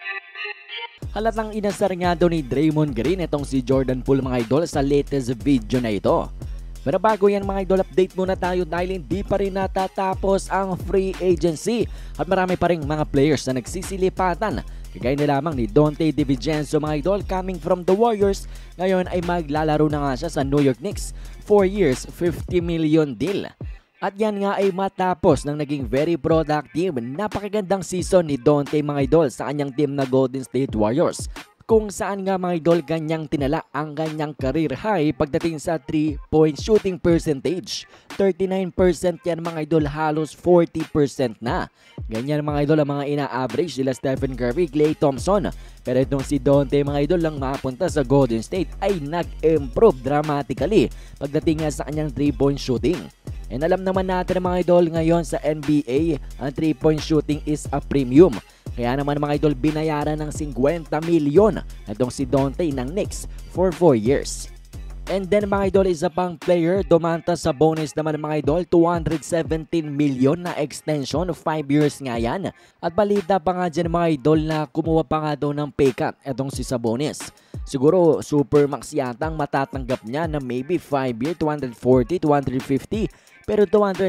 Halatang inasar nga daw ni Draymond Green itong si Jordan Poole mga idol sa latest video na ito. Pero bago yan mga idol, update muna tayo dahil hindi pa rin natatapos ang free agency at marami pa rin mga players na nagsisilipatan. Kagaya na lamang ni Donte DiVincenzo mga idol, coming from the Warriors, ngayon ay maglalaro na nga siya sa New York Knicks, 4 years, 50 million deal. At yan nga ay matapos ng naging very productive, napakagandang season ni Donte mga idol sa kanyang team na Golden State Warriors. Kung saan nga mga idol ganyang tinala ang ganyang career high pagdating sa 3-point shooting percentage. 39% yan mga idol, halos 40% na. Ganyan mga idol ang mga ina-average nila Stephen Curry, Klay Thompson. Pero itong si Donte mga idol lang mapunta sa Golden State ay nag-improve dramatically pagdating nga sa kanyang 3-point shooting. And alam naman natin mga idol ngayon sa NBA, ang 3-point shooting is a premium. Kaya naman mga idol binayaran ng 50 milyon itong si Donte ng Knicks for 4 years. And then mga idol, isa pang player dumanta sa bonus naman mga idol, 217 milyon na extension, 5 years nga yan. At balita pa nga dyan mga idol na kumuha pa nga daw ng pay cut itong si Sabonis. Siguro supermax yata ang matatanggap niya na maybe 5 year, 240, 250. Pero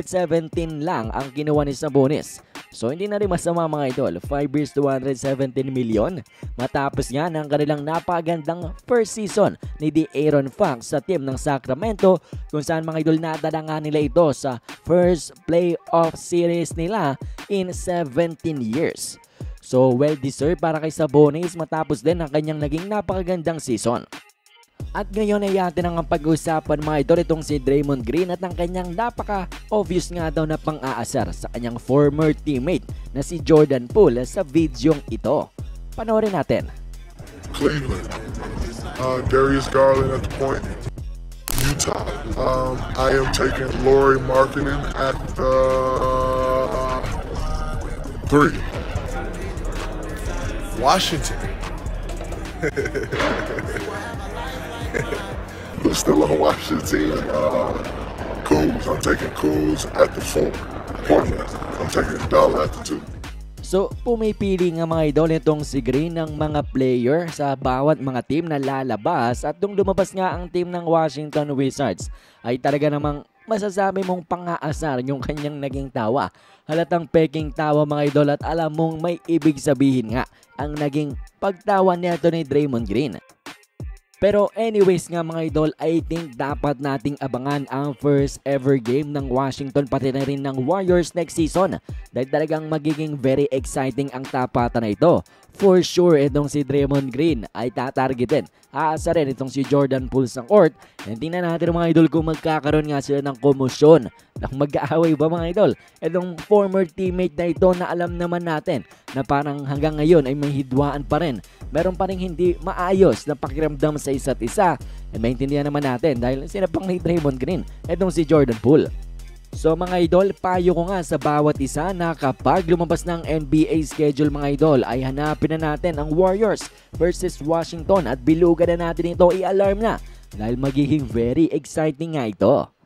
217 lang ang kinuha ni Sabonis. So hindi na rin masama mga idol, 5 years 217 million. Matapos nga ng kanilang napagandang first season ni De'Aaron Fox sa team ng Sacramento, kung saan mga idol nadala nga nila ito sa first playoff series nila in 17 years. So well deserved para kay Sabonis matapos din ang kanyang naging napakagandang season. At ngayon ay atin ang pag-usapan mga idol itong si Draymond Green at ang kanyang napaka-obvious nga daw na pang-aasar sa kanyang former teammate na si Jordan Poole sa videong ito. Panoorin natin. Cleveland, Darius Garland at the point. Utah, I am taking Lauri Markkanen at the 3. Washington. We're still on Washington. Kuz, I'm taking Kuz at the 4. Portland, I'm taking Dell at the 2. So pumipili nga mga idol itong si Green ng mga player sa bawat mga team na lalabas, at nung lumabas nga ang team ng Washington Wizards ay talaga namang masasabi mong pang-aasar yung kanyang naging tawa. Halatang peking tawa mga idol, at alam mong may ibig sabihin nga ang naging pagtawa nito ni Draymond Green. Pero anyways nga mga idol, I think dapat nating abangan ang first ever game ng Washington pati na rin ng Warriors next season, dahil talagang magiging very exciting ang tapatan na ito. For sure itong si Draymond Green ay tatargetin. Aasa rin itong si Jordan Poole sa court. And tingnan natin mga idol kung magkakaroon nga sila ng komosyon. Mag-aaway ba mga idol? Itong former teammate na ito na alam naman natin na parang hanggang ngayon ay may hidwaan pa rin. Meron pa rin hindi maayos na pakiramdam sa isa't isa. And maintindihan naman natin dahil sinapang ni Draymond Green itong si Jordan Poole. So mga idol, payo ko nga sa bawat isa na kapag lumabas ng NBA schedule mga idol ay hanapin na natin ang Warriors versus Washington at bilugan na natin ito, i-alarm na dahil magiging very exciting nga ito.